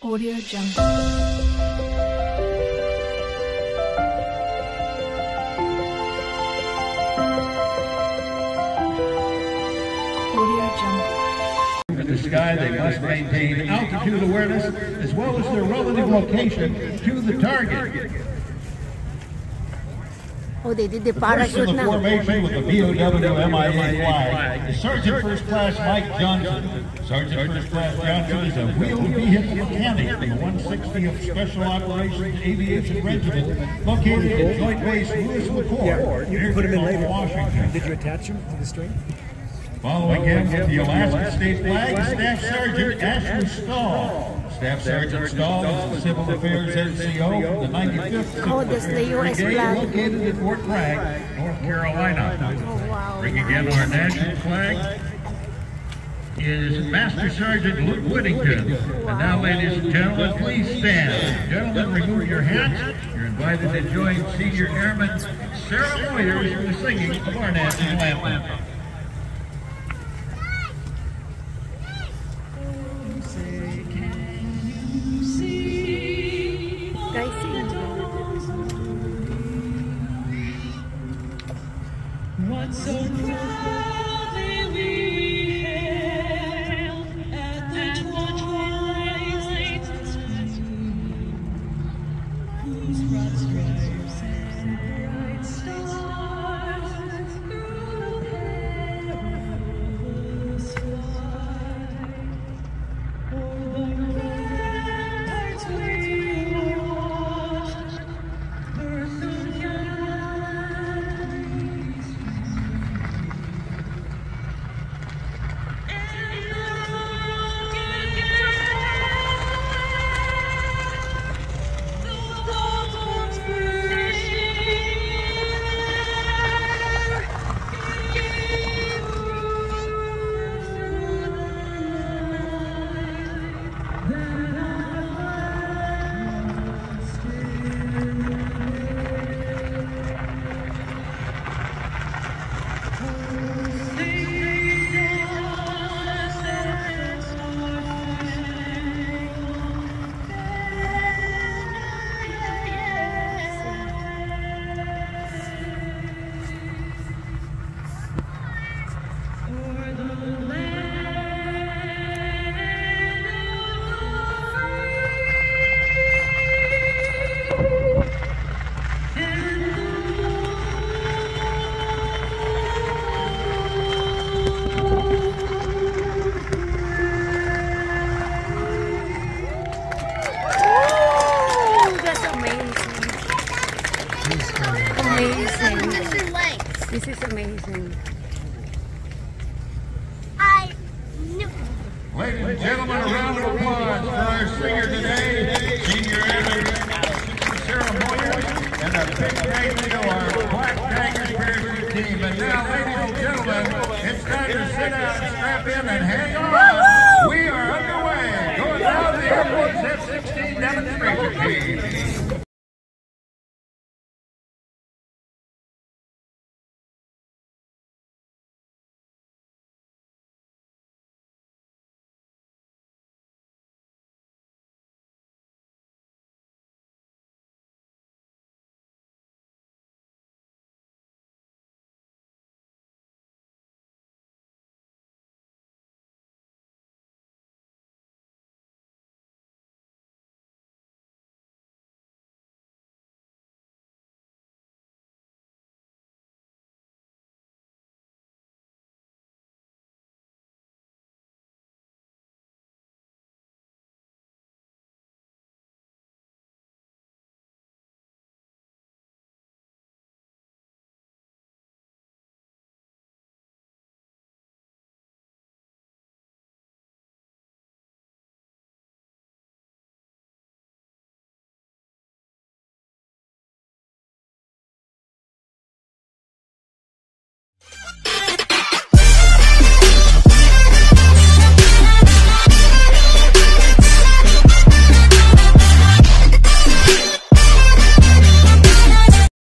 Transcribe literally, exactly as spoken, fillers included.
Audio Jungle. In the sky, they must maintain altitude awareness as well as their relative location to the target. Oh, they did the The first in parachute the now. formation with the B O W M I A flag is Sergeant First Class Mike Johnson. Sergeant First Class Johnson is a wheeled vehicle mechanic in the one sixtieth Special Operations Aviation Regiment located at Joint Base Lewis McChord, You can put him in later. Washington. Did you attach him to the string? Following him with the Alaska State Flag is Staff Sergeant Ashley Stahl. Staff Sergeant Stahl is the Civil Affairs N C O of the ninety-fifth Civil Oh, that's the Affairs U S Brigade flag. located at Fort Bragg, North Carolina. Oh, wow. Bringing in our national flag is Master Sergeant Luke Whittington. And now, ladies and gentlemen, please stand. Gentlemen, remove your hats. You're invited to join Senior Airman Sarah Moyers in the singing of our national anthem. What so proudly we hailed at the twilight's stream, whose broad stripes and bright stars through the perilous flight, o'er the ramparts we watched, birth of young. This is amazing. I knew. Ladies and gentlemen, a round of applause for our singer today, Senior Airman Sarah Moyers, and a big thank you to our Black Tigers parachute team. And now, ladies and gentlemen, it's time to sit down, strap in, and hang on. We are underway. Going down the Air Force F sixteen demonstration team.